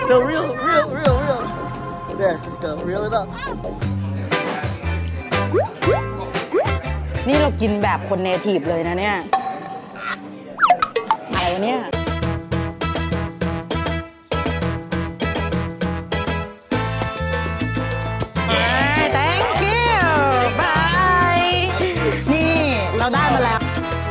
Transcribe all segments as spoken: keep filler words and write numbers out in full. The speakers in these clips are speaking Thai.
go real real real real there go reel it up นี่เรากินแบบคนเนทีฟเลยนะเนี่ยอะไรวะเนี่ยthank you bye นี่เราได้มาแล้ว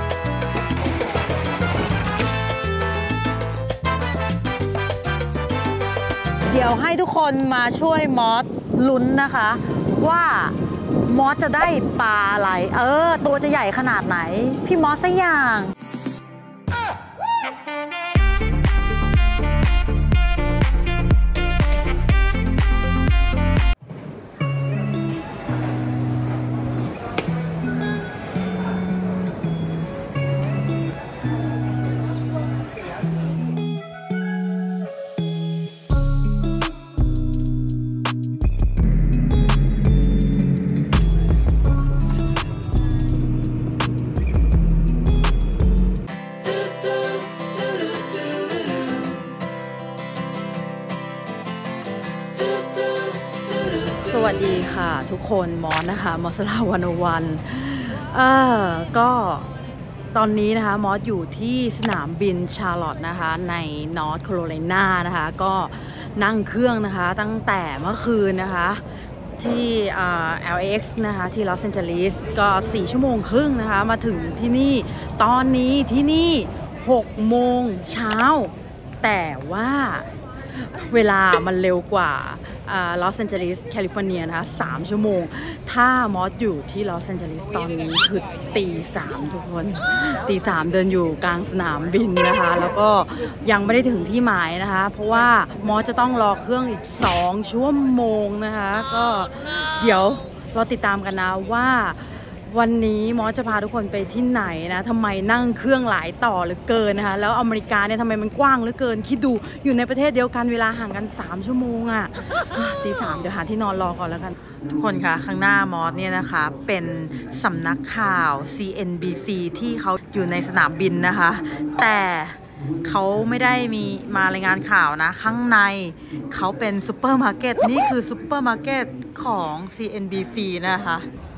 เดี๋ยวให้ทุกคนมาช่วยมอสลุ้นนะคะว่ามอสจะได้ปลาอะไรเออตัวจะใหญ่ขนาดไหนพี่มอสสักอย่างสวัสดีค่ะทุกคนมอสนะคะมอสลาวันวันเออก็ตอนนี้นะคะมอสอยู่ที่สนามบินชาร์ลอตต์นะคะในนอร์ทแคโรไลนานะคะก็นั่งเครื่องนะคะตั้งแต่เมื่อคืนนะคะที่ แอล เอ เอ็กซ์ นะคะที่ลอสแอนเจลิสก็สี่ชั่วโมงครึ่งนะคะมาถึงที่นี่ตอนนี้ที่นี่หกโมงเช้าแต่ว่าเวลามันเร็วกว่าลอสแอนเจลิสแคลิฟอร์เนียนะคะสามชั่วโมงถ้ามอสอยู่ที่ลอสแอนเจลิสตอนนี้คือตีสามทุกคนตีสามเดินอยู่กลางสนามบินนะคะแล้วก็ยังไม่ได้ถึงที่หมายนะคะเพราะว่ามอสจะต้องรอเครื่องอีกสองชั่วโมงนะคะก็เดี๋ยวเราติดตามกันนะว่าวันนี้มอสจะพาทุกคนไปที่ไหนนะทำไมนั่งเครื่องหลายต่อเหลือเกินนะคะแล้วอเมริกาเนี่ยทำไมมันกว้างเหลือเกินคิดดูอยู่ในประเทศเดียวกันเวลาห่างกันสามชั่วโมงอะ่ะตีสามเดี๋ยวหาที่นอนรอก่อนแล้วกันทุกคนคะข้างหน้ามอสเนี่ยนะคะเป็นสำนักข่าว ซี เอ็น บี ซี ที่เขาอยู่ในสนามบินนะคะแต่เขาไม่ได้มีมารายงานข่าวนะข้างในเขาเป็นซูเปอร์มาร์เก็ตนี่คือซูเปอร์มาร์เก็ตของ ซี เอ็น บี ซี นะคะ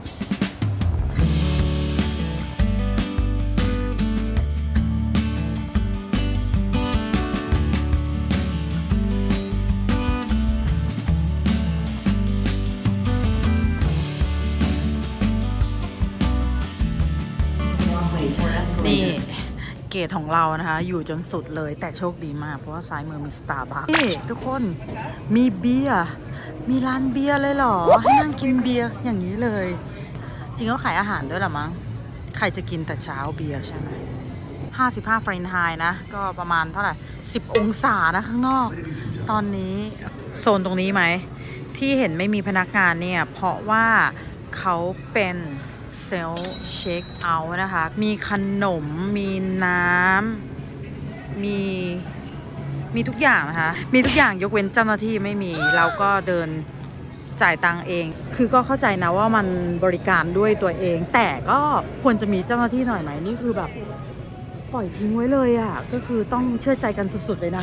นี่เกตของเรานะคะอยู่จนสุดเลยแต่โชคดีมากเพราะว่าซ้ายมือมีสตาร์บัคนี่ทุกคนมีเบียร์มีร้านเบียร์เลยเหรอให้นั่งกินเบียร์อย่างนี้เลยจริงก็ขายอาหารด้วยหรอมั้งใครจะกินแต่เช้าเบียร์ใช่ไหมห้าสิบห้าฟาเรนไฮต์นะก็ประมาณเท่าไหร่สิบองศานะข้างนอกตอนนี้โซนตรงนี้ไหมที่เห็นไม่มีพนักงานเนี่ยเพราะว่าเขาเป็นเซลฟ์เช็คเอาท์นะคะมีขนมมีน้ำมีมีทุกอย่างนะคะมีทุกอย่างยกเว้นเจ้าหน้าที่ไม่มีเราก็เดินจ่ายตังค์เองคือก็เข้าใจนะว่ามันบริการด้วยตัวเองแต่ก็ควรจะมีเจ้าหน้าที่หน่อยไหมนี่คือแบบปล่อยทิ้งไว้เลยอ่ะก็คือต้องเชื่อใจกันสุดๆเลยนะ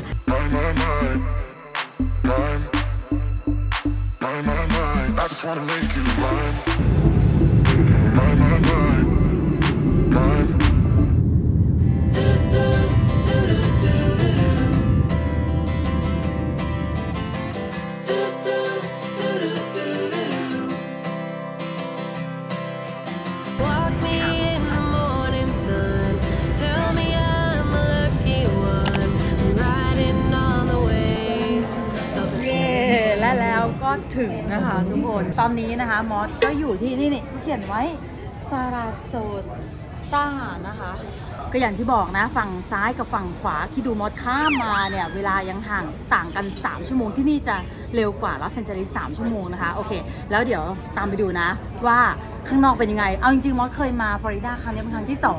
ก็ถึงนะคะทุกคนตอนนี้นะคะมอสก็อยู่ที่นี่นี่เขียนไว้ซาราโซต้านะคะก็อย่างที่บอกนะฝั่งซ้ายกับฝั่งขวาคิดดูมอสข้ามมาเนี่ยเวลายังห่างต่างกันสามชั่วโมงที่นี่จะเร็วกว่าลอสแอนเจลิสสามชั่วโมงนะคะโอเคแล้วเดี๋ยวตามไปดูนะว่าข้างนอกเป็นยังไงเอาจริงๆมอสเคยมาฟลอริดาครั้งนี้เป็นครั้งที่สอง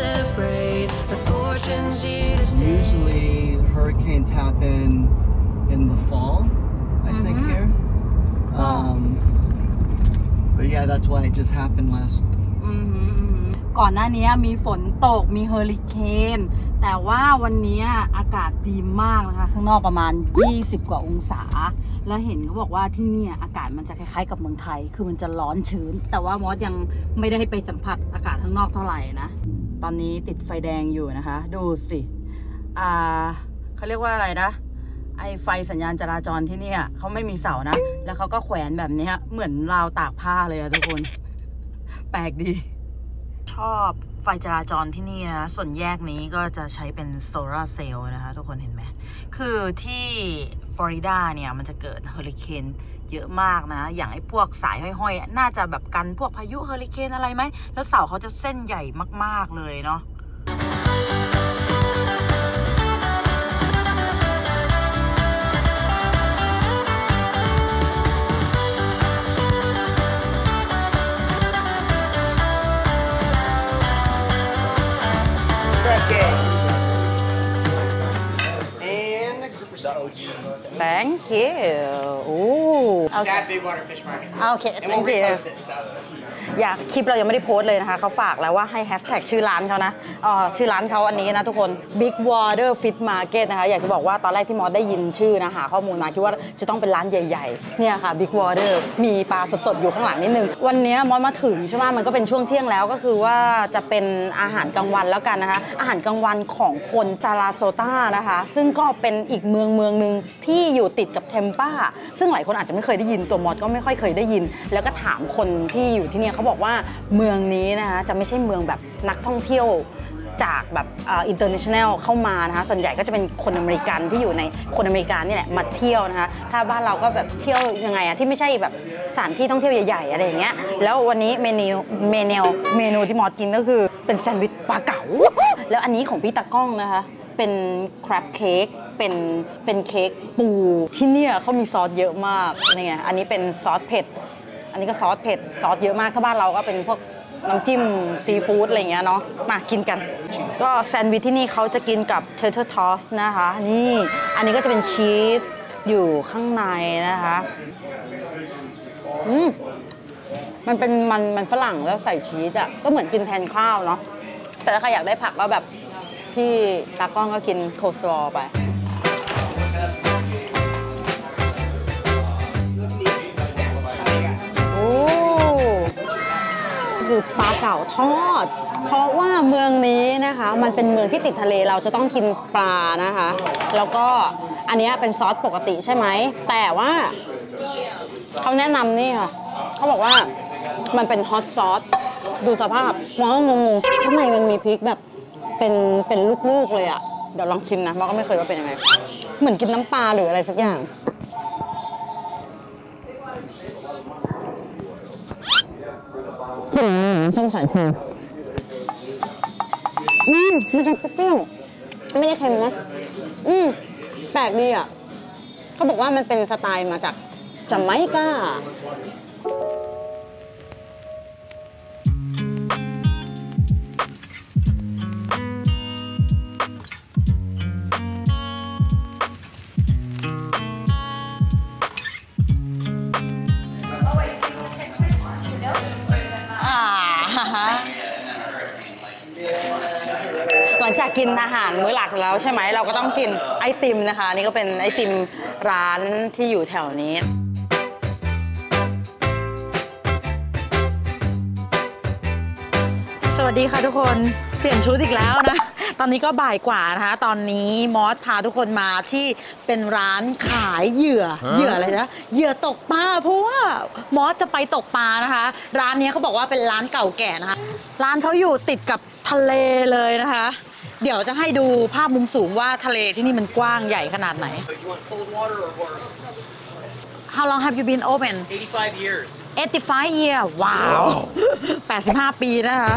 Usually hurricanes happen in in the fall, I mm-hmm. think here. Um, but yeah, that's why it just happened last. ก่อนหน้านี้มีฝนตกมีเฮอริเคนแต่ว่าวันนี้อากาศดีมากนะคะข้างนอกประมาณยี่สิบกว่าองศาแล้วเห็นเขาบอกว่าที่นี่อากาศมันจะคล้ายๆกับเมืองไทยคือมันจะร้อนชื้นแต่ว่ามอสยังไม่ได้ไปสัมผัสอากาศข้างนอกเท่าไหร่นะตอนนี้ติดไฟแดงอยู่นะคะดูสิอ่าเขาเรียกว่าอะไรนะไอไฟสัญญาณจราจรที่นี่เขาไม่มีเสานะแล้วเขาก็แขวนแบบนี้เหมือนราวตากผ้าเลยอะทุกคนแปลกดีชอบไฟจราจรที่นี่นะส่วนแยกนี้ก็จะใช้เป็นโซลาร์เซลล์นะคะทุกคนเห็นไหมคือที่ฟลอริดาเนี่ยมันจะเกิดเฮอริเคนเยอะมากนะอย่างไอ้พวกสายห้อยๆน่าจะแบบกันพวกพายุเฮอริเคนอะไรไหมแล้วเสาเขาจะเส้นใหญ่มากๆเลยเนาะThank you. Ooh. Okay. At Big Water Fish Market. Okay. And we'll repost it. อยากคลิปเรายังไม่ได้โพสต์เลยนะคะเขาฝากแล้วว่าให้แฮชแท็กชื่อร้านเขานะอ๋อชื่อร้านเขาอันนี้นะทุกคน Big Water Fish Market นะคะอยากจะบอกว่าตอนแรกที่มอสได้ยินชื่อนะหาข้อมูลมาคิดว่าจะต้องเป็นร้านใหญ่ๆเนี่ยค่ะ Big Water มีปลาสดๆอยู่ข้างหลังนิดนึงวันนี้มอสมาถึงใช่ไหมมันก็เป็นช่วงเที่ยงแล้วก็คือว่าจะเป็นอาหารกลางวันแล้วกันนะคะอาหารกลางวันของคนซาราโซตานะคะซึ่งก็เป็นอีกเมืองเมืองหนึ่งที่อยู่ติดกับเทมปาซึ่งหลายคนอาจจะไม่เคยได้ยินตัวมอสก็ไม่ค่อยเคยได้ยินแล้วก็ถามคนที่อยู่ที่นี่เขาบอกว่าเมืองนี้นะคะจะไม่ใช่เมืองแบบนักท่องเที่ยวจากแบบอินเตอร์เนชั่นแนลเข้ามานะคะส่วนใหญ่ก็จะเป็นคนอเมริกันที่อยู่ในคนอเมริกันนี่แหละมาเที่ยวนะคะถ้าบ้านเราก็แบบเที่ยวยังไงอะที่ไม่ใช่แบบสถานที่ท่องเที่ยวใหญ่ๆอะไรอย่างเงี้ยแล้ววันนี้เมนูเมนูเมนูที่มอสกินก็คือเป็นแซนด์วิชปลาเก๋าแล้วอันนี้ของพี่ตากล้องนะคะเป็นคราฟเค้กเป็นเป็นเค้กปูที่เนี่ยเขามีซอสเยอะมากนี่ไงอันนี้เป็นซอสเผ็ดอันนี้ก็ซอสเผ็ดซอสเยอะมากถ้าบ้านเราก็เป็นพวกน้ำจิ้มซีฟู้ดอะไรเงี้ยเนาะมากินกันก็แซนด์วิชที่นี่เขาจะกินกับเทอร์เทอร์ทอสนะคะนี่อันนี้ก็จะเป็นชีสอยู่ข้างในนะคะอืมมันเป็นมันมันฝรั่งแล้วใส่ชีสอ่ะก็เหมือนกินแทนข้าวเนาะแต่ถ้าใครอยากได้ผักก็แบบพี่ตากล้องก็กินโคสลอไปคือปลาเก๋าทอดเพราะว่าเมืองนี้นะคะมันเป็นเมืองที่ติดทะเลเราจะต้องกินปลานะคะแล้วก็อันนี้เป็นซอสปกติใช่ไหมแต่ว่าเขาแนะนำนี่ค่ะเขาบอกว่ามันเป็นฮอตซอสดูสภาพมองก็งงๆข้างในมันมีพริกแบบเป็นเป็นลูกๆเลยอ่ะเดี๋ยวลองชิมนะมองก็ไม่เคยว่าเป็นยังไงเหมือนกินน้ำปลาหรืออะไรสักอย่างส้มสายชูอืมมันจะเปรี้ยวไม่ได้เค็มนะอืมแปลกดีอ่ะเขาบอกว่ามันเป็นสไตล์มาจากจาเมกาหลังจากกินอาหารมื้อหลักแล้วใช่ไหมเราก็ต้องกินไอติมนะคะนี่ก็เป็นไอติมร้านที่อยู่แถวนี้สวัสดีค่ะทุกคนเปลี่ยนชุดอีกแล้วนะตอนนี้ก็บ่ายกว่านะคะตอนนี้มอสพาทุกคนมาที่เป็นร้านขายเหยื่อเหยื่ออะไรนะเหยื่อตกปลาเพราะว่ามอสจะไปตกปลานะคะร้านนี้เขาบอกว่าเป็นร้านเก่าแก่นะคะร้านเขาอยู่ติดกับทะเลเลยนะคะเดี๋ยวจะให้ดูภาพมุมสูงว่าทะเลที่นี่มันกว้างใหญ่ขนาดไหน How long have you been open? eighty-five years. eighty-five years. Wow. แปดสิบห้าปีนะคะ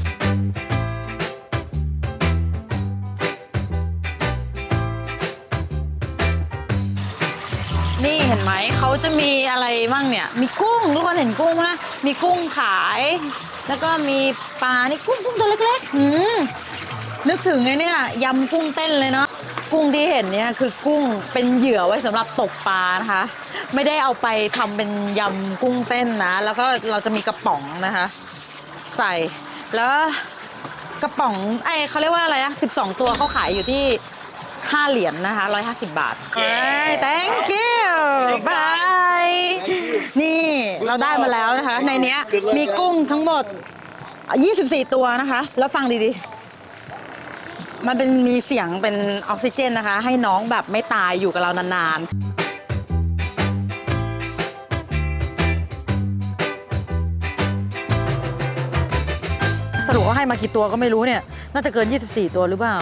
นี่เห็นไหมเขาจะมีอะไรบ้างเนี่ยมีกุ้งทุกคนเห็นกุ้งไหมมีกุ้งขายแล้วก็มีปลานี่กุ้งกุ้งตัวเล็กๆหืมนึกถึงไงเนี่ยยำกุ้งเต้นเลยเนาะกุ้งที่เห็นเนี่ยคือกุ้งเป็นเหยื่อไว้สำหรับตกปลานะคะไม่ได้เอาไปทำเป็นยำกุ้งเต้นนะแล้วก็เราจะมีกระป๋องนะคะใส่แล้วกระป๋องไอเขาเรียกว่าอะไรอะสิบสองตัวเขาขายอยู่ที่ห้าเหรียญ นะคะหนึ่งร้อยห้าสิบบาท thank you bye นี่เราได้มาแล้วนะคะในนี้มีกุ้งทั้งหมดยี่สิบสี่ตัวนะคะแล้วฟังดีๆมันเป็นมีเสียงเป็นออกซิเจนนะคะให้น้องแบบไม่ตายอยู่กับเรานานๆสรุปว่าให้มากี่ตัวก็ไม่รู้เนี่ยน่าจะเกินยี่สิบสี่ตัวหรือเปล่า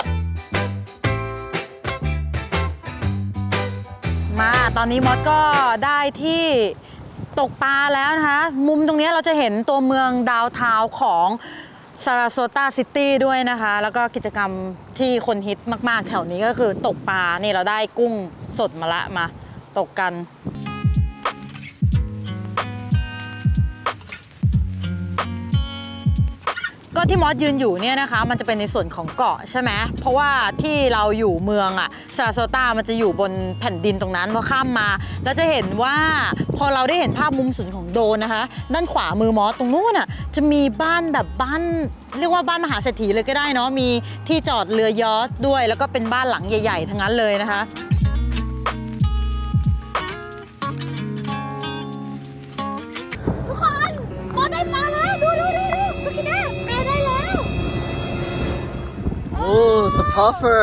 มาตอนนี้มอสก็ได้ที่ตกปลาแล้วนะคะมุมตรงนี้เราจะเห็นตัวเมืองดาวน์ทาวน์ของซาราโซตาซิตี้ด้วยนะคะแล้วก็กิจกรรมที่คนฮิตมากๆแถวนี้ก็คือตกปลานี่เราได้กุ้งสดมาละมาตกกันก็ที่มอสยืนอยู่เนี่ยนะคะมันจะเป็นในส่วนของเกาะใช่ไหมเพราะว่าที่เราอยู่เมืองอะซาราโซตามันจะอยู่บนแผ่นดินตรงนั้นพอข้ามมาแล้วจะเห็นว่าพอเราได้เห็นภาพมุมสูงของโดรนนะคะด้านขวามือมอสตรงนู้นอะจะมีบ้านแบบบ้านเรียกว่าบ้านมหาเศรษฐีเลยก็ได้เนาะมีที่จอดเรือยอชต์ด้วยแล้วก็เป็นบ้านหลังใหญ่ๆทั้งนั้นเลยนะคะทุกคนมอสได้มาแล้วดูดูดูดูดูกินได้ได้แล้ว Oh, it's a puffer.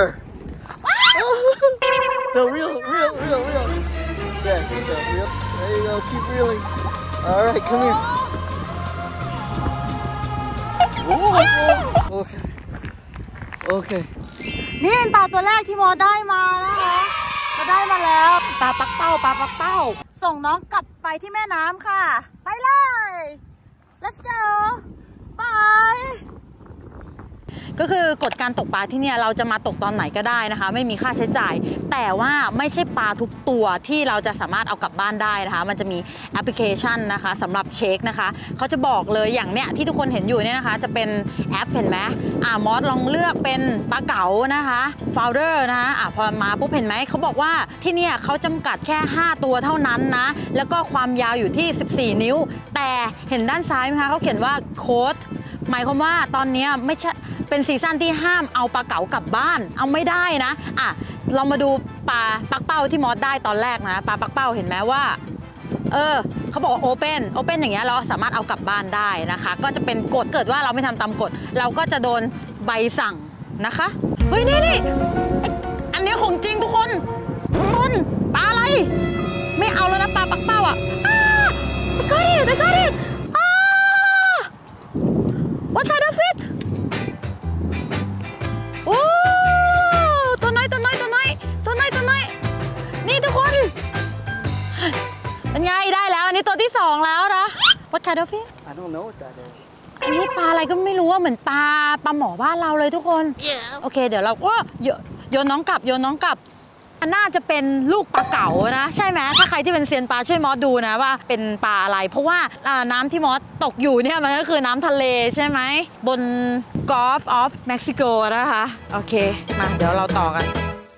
No, real, real, real, real. Yeah, here you go, reel. There you go, keep reeling. All right, come here. Oh, okay. Okay. นี่เป็นปลาตัวแรกที่มอได้มานะคะเราได้มาแล้วปลาปักเป้าปลาปักเป้าส่งน้องกลับไปที่แม่น้ำค่ะไปเลย let's go bye ก็คือกฎการตกปลาที่เนี่ยเราจะมาตกตอนไหนก็ได้นะคะไม่มีค่าใช้จ่ายแต่ว่าไม่ใช่ปลาทุกตัวที่เราจะสามารถเอากลับบ้านได้นะคะมันจะมีแอปพลิเคชันนะคะสำหรับเช็คนะคะเขาจะบอกเลยอย่างเนี้ยที่ทุกคนเห็นอยู่เนี่ยนะคะจะเป็นแอปเห็นไหมอ่ามอสลองเลือกเป็นปลาเก๋านะคะฟาวเดอร์นะคะอ่ะพอมาปุ๊บเห็นไหมเขาบอกว่าที่เนี่ยเขาจำกัดแค่ห้าตัวเท่านั้นนะแล้วก็ความยาวอยู่ที่สิบสี่นิ้วแต่เห็นด้านซ้ายไหมคะเขาเขียนว่าโค้ดหมายความว่าตอนนี้ไม่ใช่เป็นซีซั่นที่ห้ามเอาปลาเก๋ากลับบ้านเอาไม่ได้นะอ่ะเรามาดูปลาปักเป้าที่มอสได้ตอนแรกนะปลาปักเป้าเห็นไหมว่าเออเขาบอกว่าโอเปนโอเปนอย่างเงี้ยเราสามารถเอากลับบ้านได้นะคะก็จะเป็นกฎเกิดว่าเราไม่ทำตามกฎเราก็จะโดนใบสั่งนะคะเฮ้ยนี่นี่อันนี้ของจริงทุกคนทุกคนปลาอะไรไม่เอาแล้วนะปลาปักเป้าอ่ะตะกริตะกริตWhat kind of fish? โอ้ตัวน้อยตัวน้อยตัวน้อยตัวน้อยตัวน้อยนี่ทุกคนเป็นไงได้แล้วอันนี้ตัวที่สองแล้วนะ What kind of fish? I don't know what that is. อันนี้ปลาอะไรก็ไม่รู้ว่าเหมือนปลาปลาหมอบ้านเราเลยทุกคน yeah. โอเคเดี๋ยวเราก็โยนน้องกลับโยนน้องกลับน่าจะเป็นลูกปลาเก๋านะใช่ไหมถ้าใครที่เป็นเซียนปลาช่วยมอสดูนะว่าเป็นปลาอะไรเพราะว่าน้ำที่มอสตกอยู่เนี่ยมันก็คือน้ำทะเลใช่ไหมบน Gulf of Mexico นะคะโอเคมาเดี๋ยวเราต่อกัน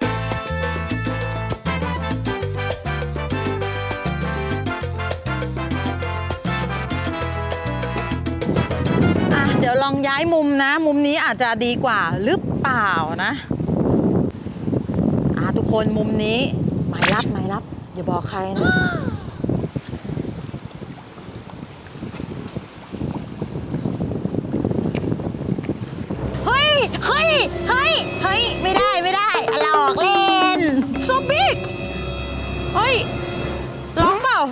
อ่ะเดี๋ยวลองย้ายมุมนะมุมนี้อาจจะดีกว่าหรือเปล่านะทุกคนมุมนี้หมายลับหมายลับอย่าบอกใครนะเฮ้ยเฮ้ยเฮ้ยเฮ้ยไม่ได้ไม่ได้หลอกเล่น so big เฮ้ยร้องเปล่า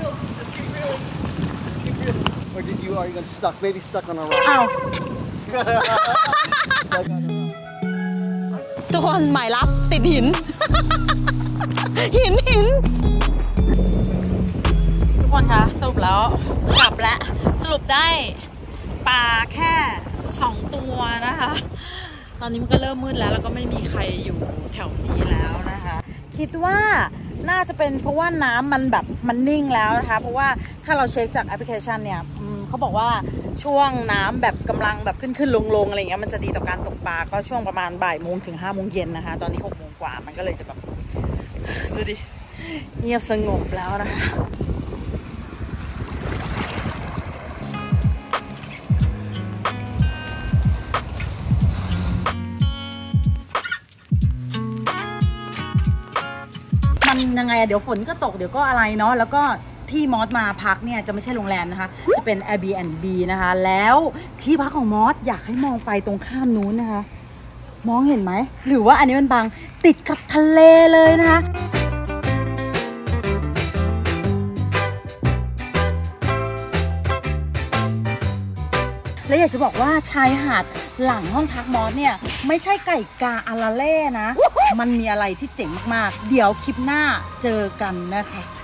Or did you are you gonna stuck maybe stuck on a rock อ้าวทุกคนหมายลับติดหิน หินหินทุกคนคะสรุปแล้วกลับแล้วสรุปได้ปลาแค่สองตัวนะคะตอนนี้มันก็เริ่มมืดแล้วแล้วก็ไม่มีใครอยู่แถวนี้แล้วนะคะคิดว่าน่าจะเป็นเพราะว่าน้ำมันแบบมันนิ่งแล้วนะคะเพราะว่าถ้าเราเช็คจากแอปพลิเคชันเนี่ยเขาบอกว่าช่วงน้ำแบบกำลังแบบขึ้นขึ้นลงลงอะไรเงี้ยมันจะดีต่อการตกปลาก็ช่วงประมาณบ่ายโมงถึงห้าโมงเย็นนะคะตอนนี้หกโมงกว่ามันก็เลยจะแบบดูดิเงียบสงบแล้วนะคะมันยังไงอะเดี๋ยวฝนก็ตกเดี๋ยวก็อะไรเนาะแล้วก็ที่มอสมาพักเนี่ยจะไม่ใช่โรงแรมนะคะจะเป็น Airbnb นะคะแล้วที่พักของมอสอยากให้มองไปตรงข้ามนู้นนะคะมองเห็นไหมหรือว่าอันนี้มันบังติดกับทะเลเลยนะคะและอยากจะบอกว่าชายหาดหลังห้องพักมอสเนี่ยไม่ใช่ไก่กาอาราเล่นะมันมีอะไรที่เจ๋งมากๆเดี๋ยวคลิปหน้าเจอกันนะคะ